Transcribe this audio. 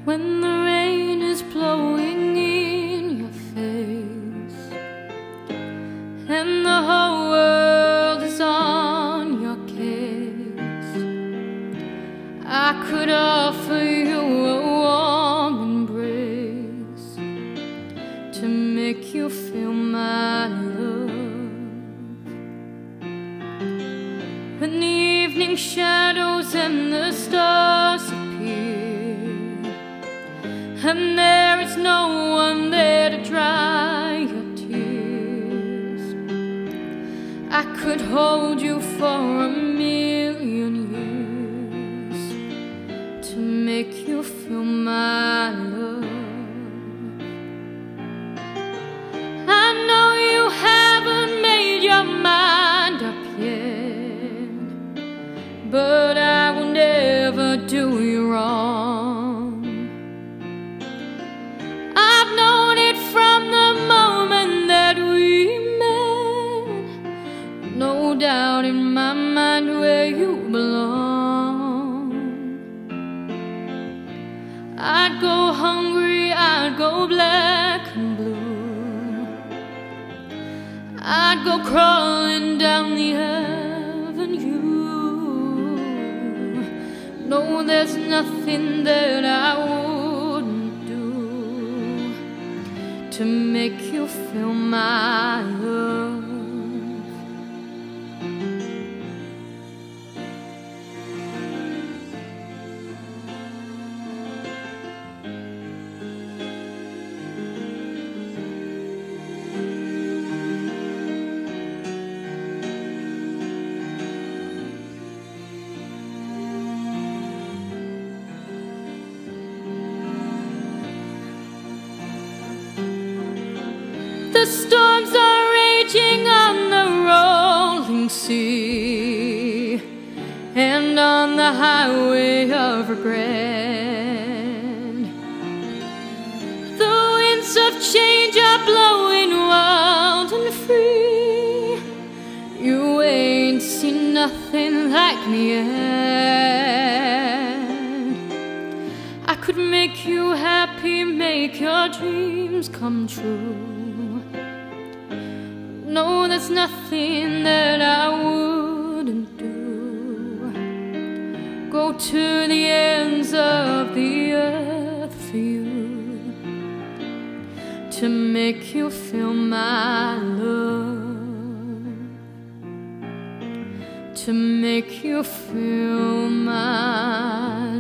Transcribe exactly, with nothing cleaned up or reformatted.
when the rain is blowing in your face and the whole world is on your case. I could offer you a warm embrace to make you feel my love. When the evening shadows and the stars appear, and there is no one there to dry your tears, I could hold you for a million years to make you feel my love. I know you haven't made your mind up yet, but I will never do you wrong. I've known it from the moment that we met, no doubt in my mind where you belong. I'd go hungry, I'd go black and blue, I'd go crawling down the avenue. No, there's nothing that I wouldn't do to make you feel my love. The storms are raging on the rolling sea and on the highway of regret. The winds of change are blowing wild and free. You ain't seen nothing like me yet. I could make you happy, make your dreams come true. No, there's nothing that I wouldn't do. Go to the ends of the earth for you to make you feel my love, to make you feel my